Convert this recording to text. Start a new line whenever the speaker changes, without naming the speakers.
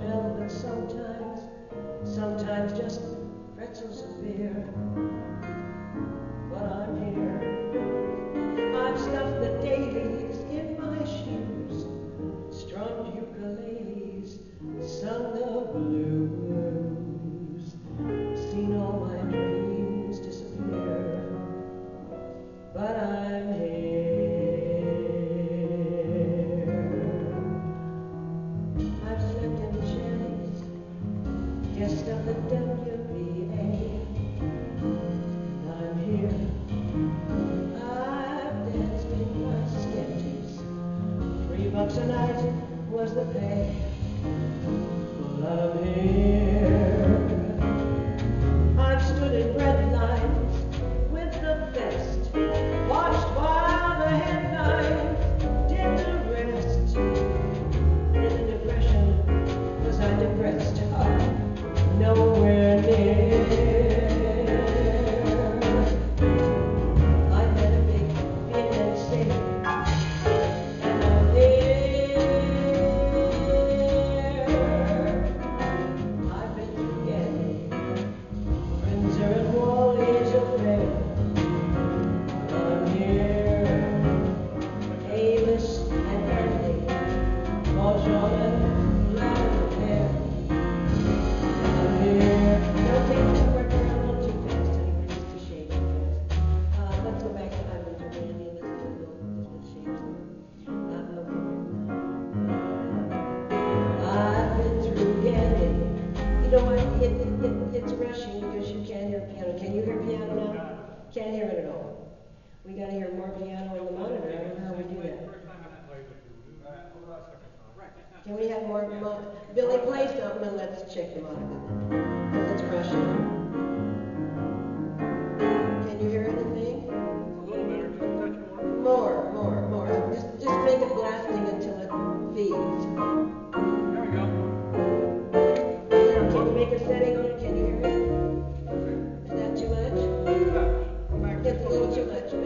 well, but sometimes just pretzels of beer. But I'm here. I've stuffed the dailies in my shoes, strummed ukuleles, sung the blues, seen all my dreams disappear. But I'm here. I've slept in Chili's, guest of the WBA. I'm here. I've danced in my sketches. $3 a night was the pay. Well, I'm here. I've stood in red lines with the best, watched while the headlines did the rest. In a depression, was I depressed? Nowhere near. I met a big PNC, and I'm here. I've been to Getty, Windsor and Wally's affair. I'm here. Avis and Hartley, Bonjour and Lavender. I'm here. Don't take the record down a little too fast, anyway, just a shade too fast. Let's go back to I've been to Randy and listen to a shade. I've been through Getty. You know what? It's rushing because you can't hear piano. Can you hear piano now? Can't hear it at all. We got to hear more piano in the monitor. I don't know how we do that. Can we have more? Billy, play something and let's check the monitor.